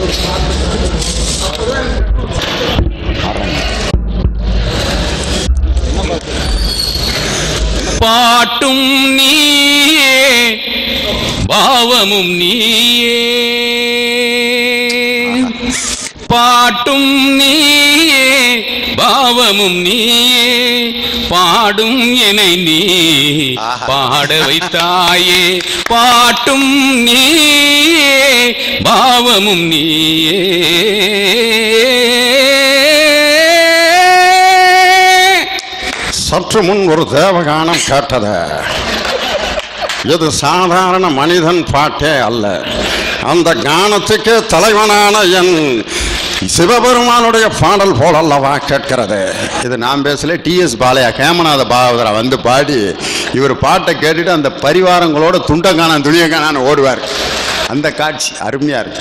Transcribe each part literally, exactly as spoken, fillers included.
பாட்டும் நீயே பாவமும் நீயே, பாட்டும் நீயே பாவமும் நீயே, பாடும் என்னை நீ பாட வைத்தாயே, பாட்டும் நீயே பாவமும் நீயே. சற்று முன் ஒரு தேவகானம் கேட்டது. இது சாதாரண மனிதன் பாட்டே அல்ல. அந்த கானத்துக்கு தலைவனான என் சிவபெருமானுடைய பாடல் போலல்லவா கேட்கிறது. இது நான் பேசல, டி எஸ் பாலையா கேமநாத பாகவதரா வந்து பாடி இவர் பாட்டை கேட்டுட்டு அந்த பரிவாரங்களோட துண்டங்கானான் துணியங்கானான்னு ஓடுவார். அந்த காட்சி அருமையா இருக்கு.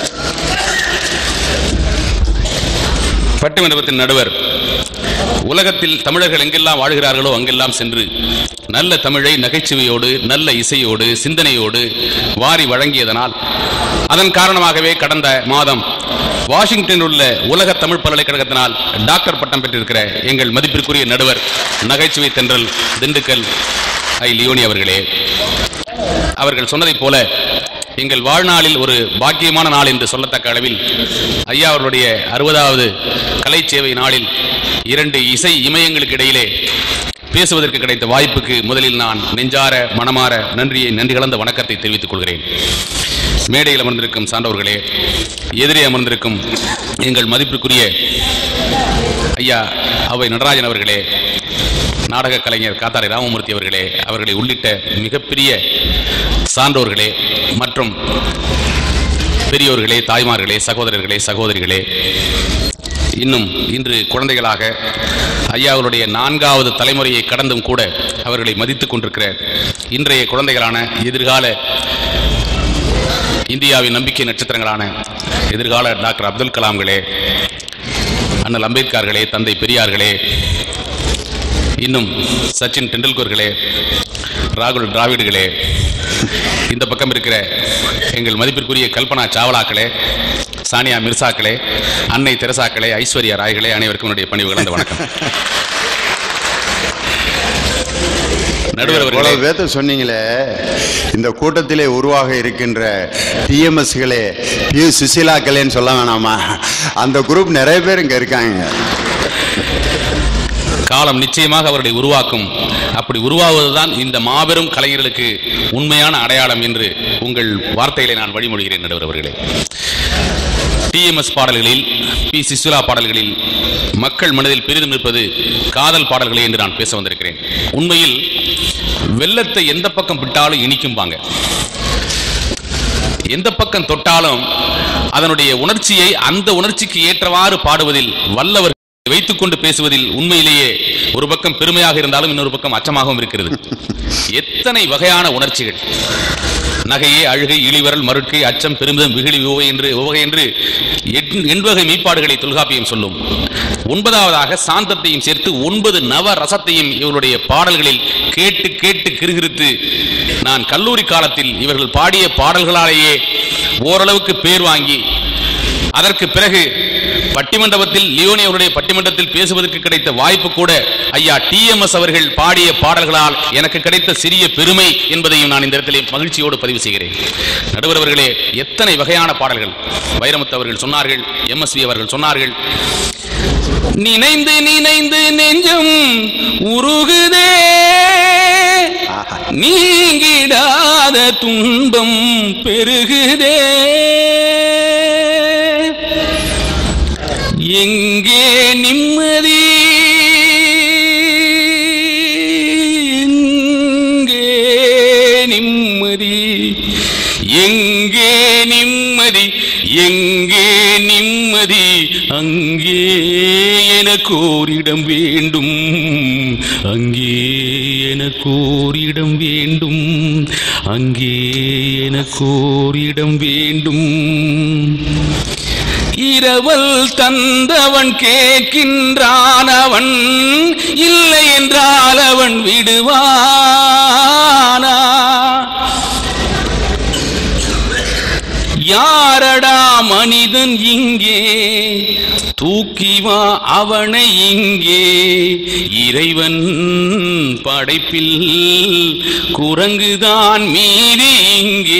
பட்டிமன்றத்தின் நடுவர் உலகத்தில் தமிழர்கள் எங்கெல்லாம் வாழ்கிறார்களோ அங்கெல்லாம் சென்று நல்ல தமிழை நகைச்சுவையோடு நல்ல இசையோடு சிந்தனையோடு வாரி வழங்கியதனால் அதன் காரணமாகவே கடந்த மாதம் வாஷிங்டனில் உள்ள உலக தமிழ் பல்கலைக்கழகத்தினால் டாக்டர் பட்டம் பெற்றிருக்கிற எங்கள் மதிப்பிற்குரிய நடுவர் நகைச்சுவை தென்றல் திண்டுக்கல் ஐ லியோனி அவர்களே, அவர்கள் சொன்னதைப் போல எங்கள் வாழ்நாளில் ஒரு பாக்கியமான நாள் என்று சொல்லத்தக்க அளவில் ஐயா அவர்களுடைய அறுபதாவது கலை சேவை நாளில் இரண்டு இசை இமயங்களுக்கு இடையிலே பேசுவதற்கு கிடைத்த வாய்ப்புக்கு முதலில் நான் நெஞ்சார மனமாற நன்றியை நன்றி கலந்த வணக்கத்தை தெரிவித்துக் கொள்கிறேன். மேடையில் அமர்ந்திருக்கும் சான்றவர்களே, எதிரே அமர்ந்திருக்கும் எங்கள் மதிப்பிற்குரிய ஐயா அவை நடராஜன் அவர்களே, நாடக கலைஞர் காத்தாரி ராமமூர்த்தி அவர்களே, அவர்களை உள்ளிட்ட மிகப்பெரிய சான்றோர்களே மற்றும் பெரியோர்களே, தாய்மார்களே, சகோதரர்களே, சகோதரிகளே, இன்னும் இன்று குழந்தைகளாக ஐயாவுடைய நான்காவது தலைமுறையை கடந்தும் கூட அவர்களை மதித்துக் கொண்டிருக்கிற இன்றைய குழந்தைகளான எதிர்கால இந்தியாவின் நம்பிக்கை நட்சத்திரங்களான எதிர்கால டாக்டர் அப்துல் கலாம்களே, அண்ணல் அம்பேத்கர்களே, தந்தை பெரியார்களே, இன்னும் சச்சின் டெண்டுல்கர்களே, ராகுல் டிராவிடுகளே, இந்த பக்கம் இருக்கிற எங்கள் மதிப்பிற்குரிய கல்பனா சாவ்லாக்களே, சானியா மிர்சாக்களே, அன்னை தெரசாக்களே, ஐஸ்வர்யா ராய்களே, அனைவருக்கும் என்னுடைய பணிவு கலந்த வணக்கம். நடுவர் வேத சொன்னீங்களே, இந்த கூட்டத்திலே உருவாக இருக்கின்ற டிஎம்எஸ்களே, பி சுசிலாக்களேன்னு சொல்ல வேணாமா? அந்த குரூப் நிறைய பேர் இங்க இருக்காங்க. காலம் நிச்சயமாக அவர்களை உருவாக்கும். அப்படி உருவாவதுதான் இந்த மாபெரும் கலைஞர்களுக்கு உண்மையான அடையாளம் என்று உங்கள் வார்த்தைகளை நான் வழிமொழிகிறேன். நடுவர் அவர்களே, டிஎம்எஸ் பாடல்களில், பி சிசுலா பாடல்களில் மக்கள் மனதில் பெரிதும் இருப்பது காதல் பாடல்களே என்று நான் பேச வந்திருக்கிறேன். உண்மையில் வெள்ளத்தை எந்த பக்கம் விட்டாலும் இனிக்கும்பாங்க. எந்த பக்கம் தொட்டாலும் அதனுடைய உணர்ச்சியை அந்த உணர்ச்சிக்கு ஏற்றவாறு பாடுவதில் வல்லவர் வைத்துக் கொண்டு பேசுவதில் உண்மையிலேயே ஒரு பக்கம் பெருமையாக இருந்தாலும் இன்னொரு பக்கம் அச்சமாகவும் இருக்கிறது. எத்தனை வகையான உணர்ச்சிகள்! நகையே, அழுகை, இழிவரல், மருட்கை, அச்சம், பெருமிதம், விகிழி, உவகை என்று உவகை என்று எண்வகை மீப்பாடுகளை தொல்காப்பியம் சொல்லும். ஒன்பதாவதாக சாந்தத்தையும் சேர்த்து ஒன்பது நவ ரசத்தையும் இவருடைய பாடல்களில் கேட்டு கேட்டு கிறுகிறுத்து நான் கல்லூரி காலத்தில் இவர்கள் பாடிய பாடல்களாலேயே ஓரளவுக்கு பேர் வாங்கி அதற்கு பிறகு பட்டிமண்டபத்தில் லியோனி அவருடைய பட்டிமன்றத்தில் பேசுவதற்கு கிடைத்த வாய்ப்பு கூட ஐயா டிஎம்எஸ் அவர்கள் பாடிய பாடல்களால் எனக்கு கிடைத்த சிறிய பெருமை என்பதையும் நான் இந்த இடத்திலே மகிழ்ச்சியோடு பதிவு செய்கிறேன். நடுவர் அவர்களே, எத்தனை வகையான பாடல்கள்! வைரமுத்து அவர்கள் சொன்னார்கள், எம்எஸ்வி அவர்கள் சொன்னார்கள், நினைந்து நினைந்து நெஞ்சம் உருகுதே, நீங்கிடாத துன்பம் பெருகுதே, எங்கே நிம்மதி, எங்கே நிம்மதி, எங்கே நிம்மதி, எங்கே நிம்மதி, அங்கே எனக்கு ஓரிடம் வேண்டும், அங்கே எனக்கு ஓரிடம் வேண்டும், அங்கே எனக்கு ஓரிடம் வேண்டும். இரவல் தந்தவன் கேட்கின்றான், அவன் இல்லை என்றால் அவன் விடுவானா? யாரடா மனிதன் இங்கே, தூக்கி வா அவனை இங்கே, இறைவன் படைப்பில் குரங்குதான் மீறி இங்கே.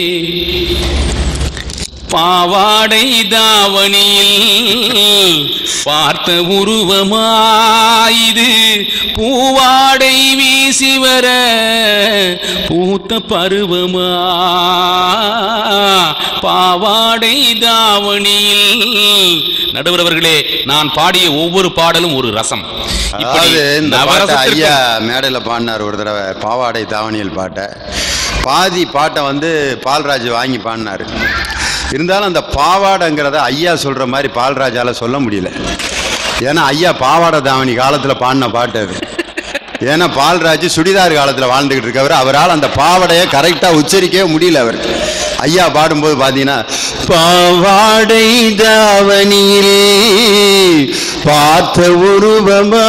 பாவாடை தாவணியில் பார்த்த உருவமாயிது, பூவாடை வீசி வர பூத்த பருவமா. பாவாடை தாவணியில். நடுவர் அவர்களே, நான் பாடிய ஒவ்வொரு பாடலும் ஒரு ரசம். ஐயா மேடையில பாடினார் ஒரு தடவை பாவாடை தாவணியில் பாட்டை. பாதி பாட்டை வந்து பால்ராஜ் வாங்கி பாடினாரு. இருந்தாலும் அந்த பாவாடைங்கிறத ஐயா சொல்ற மாதிரி பால்ராஜால சொல்ல முடியல. ஏன்னா ஐயா பாவாடை தாவணி காலத்துல பாடின பாட்டு அது. ஏன்னா பால்ராஜ் சுடிதார் காலத்துல வாழ்ந்துகிட்டு இருக்கவர், அவரால் அந்த பாவாடையை கரெக்டா உச்சரிக்கவே முடியல. அவர் ஐயா பாடும்போது பாத்தீங்கன்னா, பாவாடை தாவணியில் பார்த்த உருவமா.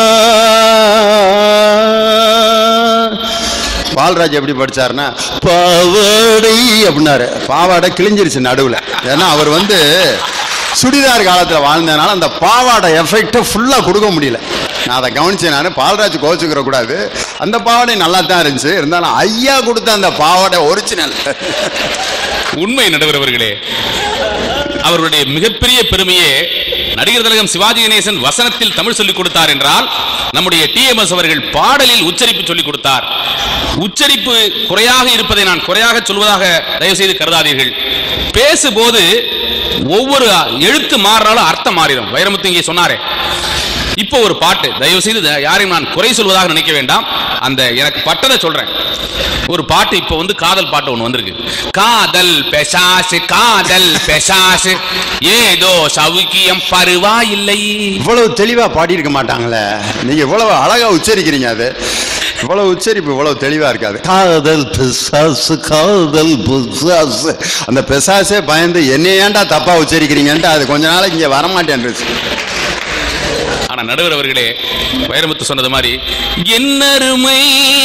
பால்ராஜ் எப்படி படிச்சாருன்னா பாவாடை அப்படின்னாரு. பாவாடை கிழிஞ்சிருச்சு நடுவில். ஏன்னா அவர் வந்து சுடிதார் காலத்தில் வாழ்ந்ததுனால அந்த பாவாடை எஃபெக்டை ஃபுல்லாக கொடுக்க முடியல. நான் அதை கவனிச்சேன். நான் பால்ராஜ் கோச்சுக்கிற கூடாது, அந்த பாவாடை நல்லா தான் இருந்துச்சு. இருந்தாலும் ஐயா கொடுத்த அந்த பாவாடை ஒரிஜினல். உண்மை நடுவர் அவர்களே. அவருடைய மிகப்பெரிய பெருமையே நடிகர் திலகம் சிவாஜி கணேசன் வசனத்தில் தமிழ் சொல்லிக் கொடுத்தார் என்றால், நம்முடைய டி எம் எஸ் அவர்கள் பாடலில் உச்சரிப்பு சொல்லிக் கொடுத்தார். உச்சரிப்பு குறையாக இருப்பதை நான் குறையாக சொல்வதாக தயவு செய்து கருதாதீர்கள். பேசும்போது ஒவ்வொரு எழுத்து மாறினாலும் அர்த்தம் மாறிடும். வைரமுத்து இங்கே சொன்னாரே, இப்போ ஒரு பாட்டு, தயவு செய்து யாரையும் நான் குறை சொல்வதாக நினைக்க வேண்டாம், அந்த எனக்கு பட்டதை சொல்றேன். ஒரு பாட்டு இப்போ வந்து காதல் பாட்டு ஒன்று வந்திருக்கு. காதல் பெசாசு காதல் பெசாசு ஏதோ சவுக்கியம் பருவா இல்லை. இவ்வளவு தெளிவா பாடி இருக்க மாட்டாங்களே, நீங்க இவ்வளவு அழகா உச்சரிக்கிறீங்க. அது இவ்வளவு உச்சரிப்பு இவ்வளவு தெளிவா இருக்காது. காதல் பெசாசு காதல் பெசாசு. அந்த பெசாசே பயந்து என்ன ஏன்டா தப்பா உச்சரிக்கிறீங்கன்ட்டு அது கொஞ்ச நாளைக்கு இங்க வரமாட்டேன். ஆனா நடுவர் அவர்களே, வைரமுத்து சொன்னது மாதிரி என்னருமை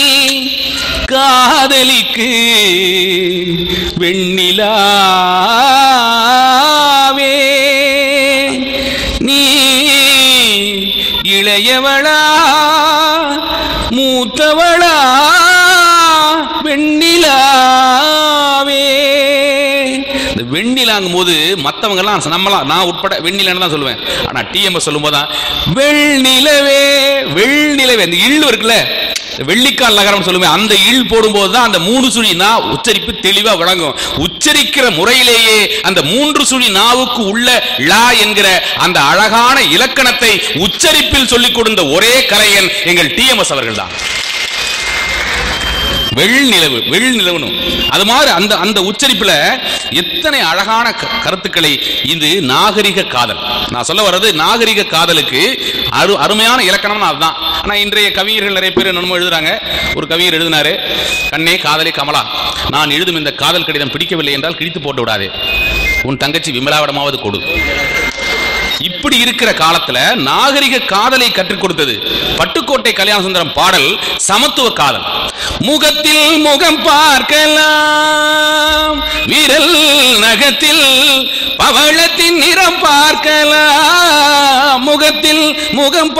காதலிக்கு வெண்ணிலாவே நீ இளையவளா மூத்தவளா வெண்ணிலாவே. இந்த வெண்ணிலாங்கும் போது மற்றவங்க எல்லாம் நம்மளாம், நான் உட்பட வெண்ணிலான்னு தான் சொல்லுவேன். ஆனா டிஎம்எஸ் சொல்லும் போதுதான் வெள்ளிலவே வெள்ளிலவே அந்த இழு இருக்குல்ல, வெள்ளிக்கால் நகரம் சொல்லுவேன், அந்த இல் போடும்போது தான் அந்த மூன்று சுழி நா உச்சரிப்பு தெளிவா விளங்கும். உச்சரிக்கிற முறையிலேயே அந்த மூன்று சுழி நாவுக்கு உள்ள லா என்கிற அந்த அழகான இலக்கணத்தை உச்சரிப்பில் சொல்லிக் கொடுத்த ஒரே கலைஞன் எங்கள் டிஎம்எஸ் அவர்கள் தான். வெள்நிலவு வெள்நிலவனும் அது மாதிரி அந்த அந்த உச்சரிப்புல எத்தனை அழகான கருத்துக்களை. இது நாகரிக காதல். நான் சொல்ல வர்றது நாகரிக காதலுக்கு அரு அருமையான இலக்கணம் அதுதான். ஆனா இன்றைய கவிஞர்கள் நிறைய பேர் என்னமோ எழுதுறாங்க. ஒரு கவிஞர் எழுதினாரு, கண்ணே காதலே கமலா, நான் எழுதும் இந்த காதல் கடிதம் பிடிக்கவில்லை என்றால் கிழித்து போட்டு விடாதே, உன் தங்கச்சி விமலாவிடமாவது கொடு. இப்படி இருக்கிற காலத்துல நாகரிக காதலை கற்றுக் கொடுத்தது பட்டுக்கோட்டை கல்யாண சுந்தரம் பாடல் சமத்துவ காதல். முகத்தில் முகம் பார்க்கலாம், விரல் நகத்தில் பவளத்தின் நிறம் பார்க்கலாம், முகத்தில் முகம்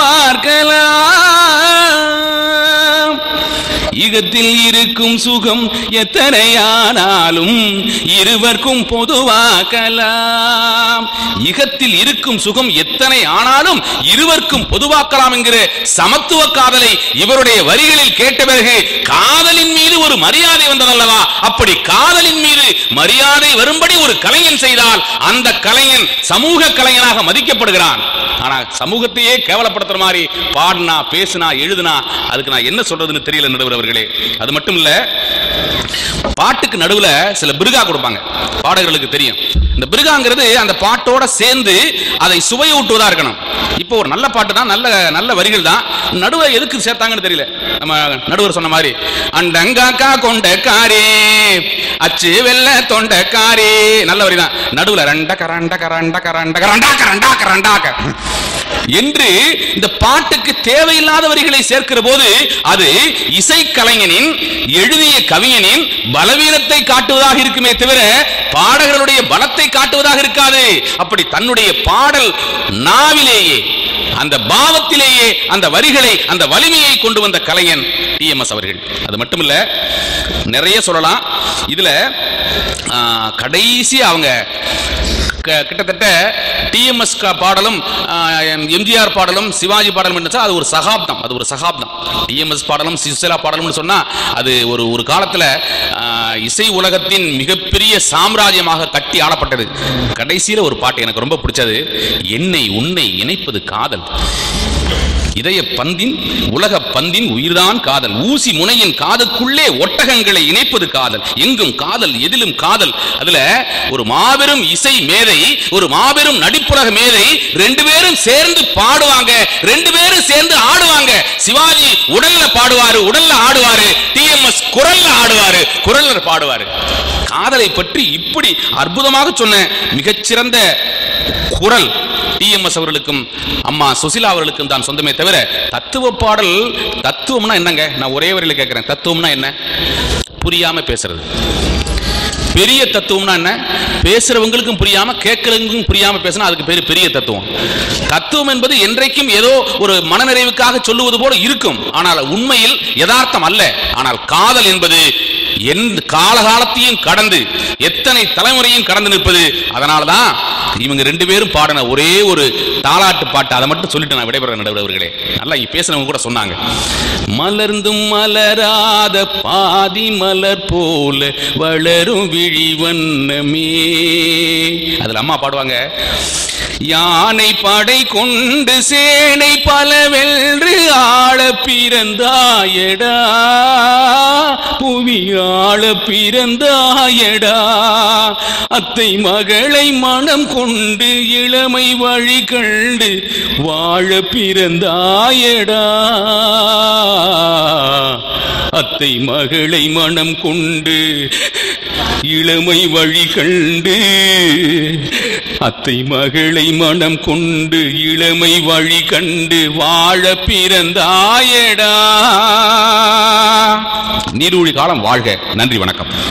பார்க்கலாம், இகத்தில் இருக்கும் சுகம் எத்தனையானாலும் இருவர்க்கும் பொதுவாக்கலாம். இகத்தில் இருக்கும் சுகம் எத்தனை ஆனாலும் இருவர்க்கும் பொதுவாக்கலாம் என்கிற சமத்துவ காதலை இவருடைய வரிகளில் கேட்ட பிறகு காதலின் மீது ஒரு மரியாதை வந்ததல்லவா? அப்படி காதலின் மீது மரியாதை வரும்படி ஒரு கலைஞன் செய்தால் அந்த கலைஞன் சமூக கலைஞனாக மதிக்கப்படுகிறான். ஆனா சமூகத்தையே கேவலப்படுத்துற மாதிரி பாடினா பேசினா எழுதுனா அதுக்கு நான் என்ன சொல்றதுன்னு தெரியல நடுவர் அவர்களே. அது மட்டும் இல்ல, பாட்டுக்கு நடுவுல சில பிருகா கொடுப்பாங்க, பாடகர்களுக்கு தெரியும். இந்த பிருகாங்கிறது அந்த பாட்டோட சேர்ந்து அதை சுவையூட்டுவதா இருக்கணும். இப்போ ஒரு நல்ல பாட்டு தான், நல்ல நல்ல வரிகள் தான், நடுவுல எதுக்கு சேர்த்தாங்கன்னு தெரியல. நம்ம நடுவர் சொன்ன மாதிரி அண்டங்காக்கா கொண்டக்காரே அச்சு வெள்ள தொண்டக்காரே நல்ல வரி தான். நடுவுல ரெண்ட கரண்ட கரண்ட கரண்ட கரண்டா கரண்டா கரண்டாக்க என்று இந்த பாட்டுக்கு தேவையில்லாத வரிகளை சேர்க்கிற போது அது இசைக்கலைஞனின் எழுதிய கவிஞனின் பலவீனத்தை காட்டுவதாக இருக்குமே தவிர பாடகர்களுடைய பலத்தை காட்டுவதாக இருக்காது. அப்படி தன்னுடைய பாடல் நாவிலேயே அந்த பாவத்திலேயே அந்த வரிகளை அந்த வலிமையை கொண்டு வந்த கலைஞன் டி எம் எஸ் அவர்கள். அது மட்டுமில்ல, நிறைய சொல்லலாம். இதுல கடைசி அவங்க கிட்டத்தட்ட டி எம் எஸ் பாடலும் எம் ஜி ஆர் பாடலும் சிவாஜி பாடலும் அது ஒரு சகாப்தம். அது ஒரு சகாப்தம். டி எம் எஸ் பாடலும் சுசீலா பாடலும் சொன்னா அது ஒரு ஒரு காலத்துல இசை உலகத்தின் மிகப்பெரிய சாம்ராஜ்யமாக கட்டி ஆளப்பட்டது. கடைசியில ஒரு பாட்டு எனக்கு ரொம்ப பிடிச்சது. என்னை உன்னை இணைப்பது காதல், இதய பந்தின் உலக பந்தின் உயிர்தான் காதல், ஊசி முனையின் காதுக்குள்ளே ஒட்டகங்களை இணைப்பது காதல், எங்கும் காதல் எதிலும் காதல். அதுல ஒரு மாபெரும் இசை மேதை, ஒரு மாபெரும் நடிப்புலக மேதை, ரெண்டு பேரும் சேர்ந்து பாடுவாங்க, ரெண்டு பேரும் சேர்ந்து ஆடுவாங்க. சிவாஜி உடல்ல பாடுவாரு, உடல்ல ஆடுவாரு. டி எம் எஸ் குரல்ல ஆடுவாரு, குரல்ல பாடுவாரு. காதலை பற்றி இப்படி அற்புதமாக சொன்ன மிகச்சிறந்த குரல் டி எம் எஸ் அவர்களுக்கும் அம்மா சுசிலா அவர்களுக்கும் தான் சொந்தமே தவிர தத்துவ பாடல், தத்துவம்னா என்னங்க? நான் ஒரே வரியில கேட்கிறேன், தத்துவம்னா என்ன? புரியாம பேசுறது. பெரிய தத்துவம்னா என்ன? பேசுறவங்களுக்கும் புரியாம கேட்கிறவங்களுக்கும் புரியாம பேசினா அதுக்கு பேரு பெரிய தத்துவம். தத்துவம் என்பது என்றைக்கும் ஏதோ ஒரு மனநிறைவுக்காக சொல்லுவது போல இருக்கும், ஆனால் உண்மையில் யதார்த்தம் அல்ல. ஆனால் காதல் என்பது எந்த காலகாலத்தையும் கடந்து எத்தனை தலைமுறையும் கடந்து நிற்பது. அதனால்தான் இவங்க ரெண்டு பேரும் பாடின ஒரே ஒரு தாலாட்டு பாட்டு, அதை மட்டும் சொல்லிட்டு நான் விடைபெற நடுவர்களே. நல்லா பேசினவங்க கூட சொன்னாங்க, மலர்ந்தும் மலராத பாதி மலர் போல வளரும் விழிவண்ணமே. அதுல அம்மா பாடுவாங்க, யானை படை கொண்டு சேனை பலவென்று ஆள பிறந்தாயடா, புவி ஆள பிறந்தாயடா, அத்தை மகளை மனம் கொண்டு இளமை வழி கண்டு வாழ பிறந்தாயடா, அத்தை மகளை மனம் கொண்டு இளமை வழி கண்டு, அத்தை மகளை மனம் கொண்டு இளமை வழி கண்டு வாழ பிறந்தாயடா. நீடூழி காலம் வாழ்க. நன்றி, வணக்கம்.